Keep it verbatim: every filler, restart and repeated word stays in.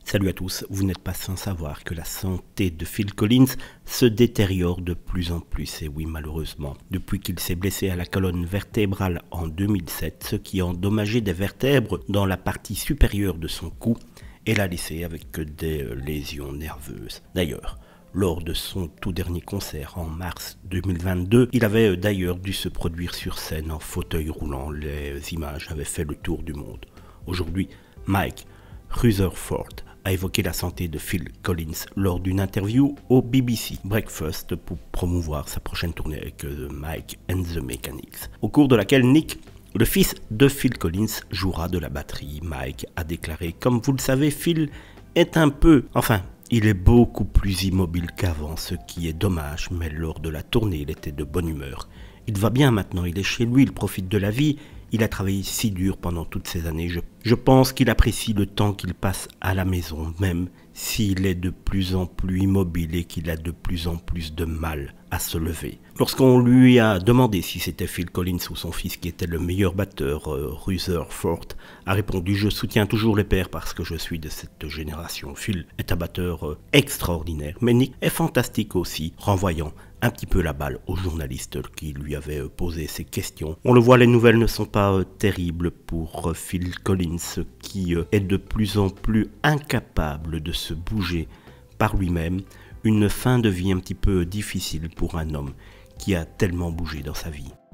Salut à tous, vous n'êtes pas sans savoir que la santé de Phil Collins se détériore de plus en plus, et oui malheureusement, depuis qu'il s'est blessé à la colonne vertébrale en deux mille sept, ce qui a endommagé des vertèbres dans la partie supérieure de son cou et l'a laissé avec des lésions nerveuses. D'ailleurs, lors de son tout dernier concert en mars deux mille vingt-deux, il avait d'ailleurs dû se produire sur scène en fauteuil roulant. Les images avaient fait le tour du monde. Aujourd'hui, Mike Rutherford a évoqué la santé de Phil Collins lors d'une interview au B B C Breakfast pour promouvoir sa prochaine tournée avec Mike and the Mechanics, au cours de laquelle Nick, le fils de Phil Collins, jouera de la batterie. Mike a déclaré: comme vous le savez, Phil est un peu, enfin, il est beaucoup plus immobile qu'avant, ce qui est dommage, mais lors de la tournée, il était de bonne humeur. Il va bien maintenant, il est chez lui, il profite de la vie. Il a travaillé si dur pendant toutes ces années. Je, je pense qu'il apprécie le temps qu'il passe à la maison, même s'il est de plus en plus immobile et qu'il a de plus en plus de mal à se lever. Lorsqu'on lui a demandé si c'était Phil Collins ou son fils qui était le meilleur batteur, euh, Rutherford a répondu: je soutiens toujours les pères parce que je suis de cette génération. Phil est un batteur euh, extraordinaire, mais Nick est fantastique aussi, renvoyant un petit peu la balle au journaliste qui lui avait posé ces questions. On le voit, les nouvelles ne sont pas euh, terribles pour euh, Phil Collins, qui euh, est de plus en plus incapable de se bouger par lui-même. Une fin de vie un petit peu difficile pour un homme qui a tellement bougé dans sa vie.